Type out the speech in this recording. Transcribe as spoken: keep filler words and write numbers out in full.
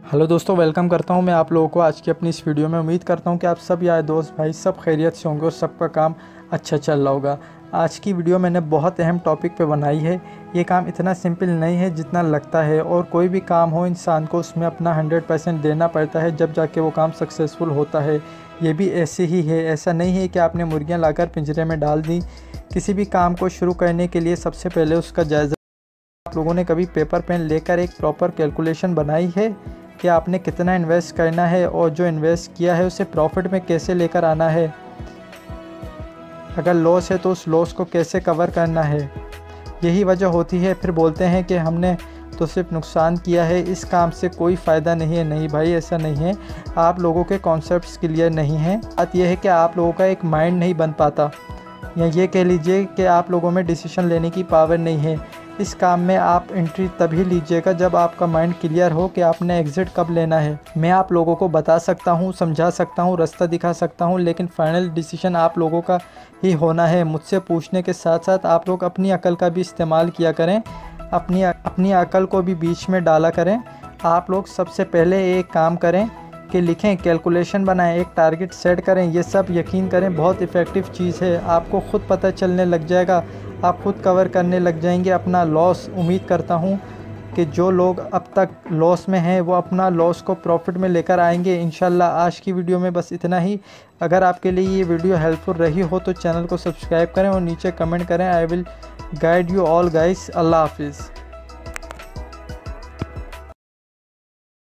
Hello दोस्तों, welcome करता हूं मैं आप लोगों को आज की अपनी इस वीडियो में। उम्मीद करता हूं कि आप सब यार दोस्त भाई सब खैरियत से होंगे और सबका काम अच्छा चल रहा होगा। आज की वीडियो मैंने बहुत अहम टॉपिक पे बनाई है। ये काम इतना सिंपल नहीं है जितना लगता है, और कोई भी काम हो इंसान को उसमें अपना हंड्रेड परसेंट देना पड़ता है, जब जाके वो काम सक्सेसफुल होता है। ये भी ऐसे ही है, ऐसा नहीं है कि आपने मुर्गियाँ लाकर पिंजरे में डाल दी। किसी भी काम को शुरू करने के लिए सबसे पहले उसका जायज़ा। आप लोगों ने कभी पेपर पेन लेकर एक प्रॉपर कैलकुलेशन बनाई है कि आपने कितना इन्वेस्ट करना है और जो इन्वेस्ट किया है उसे प्रॉफिट में कैसे लेकर आना है? अगर लॉस है तो उस लॉस को कैसे कवर करना है? यही वजह होती है फिर बोलते हैं कि हमने तो सिर्फ नुकसान किया है, इस काम से कोई फ़ायदा नहीं है। नहीं भाई, ऐसा नहीं है। आप लोगों के कॉन्सेप्ट्स क्लियर नहीं हैं। बात यह है कि आप लोगों का एक माइंड नहीं बन पाता, या ये कह लीजिए कि आप लोगों में डिसीजन लेने की पावर नहीं है। इस काम में आप एंट्री तभी लीजिएगा जब आपका माइंड क्लियर हो कि आपने एग्ज़िट कब लेना है। मैं आप लोगों को बता सकता हूँ, समझा सकता हूँ, रास्ता दिखा सकता हूँ, लेकिन फाइनल डिसीजन आप लोगों का ही होना है। मुझसे पूछने के साथ साथ आप लोग अपनी अकल का भी इस्तेमाल किया करें, अपनी अपनी अकल को भी बीच में डाला करें। आप लोग सबसे पहले एक काम करें कि लिखें, कैलकुलेशन बनाएं, एक टारगेट सेट करें। ये सब यकीन करें बहुत इफ़ेक्टिव चीज़ है। आपको ख़ुद पता चलने लग जाएगा, आप खुद कवर करने लग जाएंगे अपना लॉस। उम्मीद करता हूँ कि जो लोग अब तक लॉस में हैं वो अपना लॉस को प्रॉफिट में लेकर आएंगे इंशाल्लाह। आज की वीडियो में बस इतना ही। अगर आपके लिए ये वीडियो हेल्पफुल रही हो तो चैनल को सब्सक्राइब करें और नीचे कमेंट करें। I will guide you all guys. अल्लाह हाफिज़।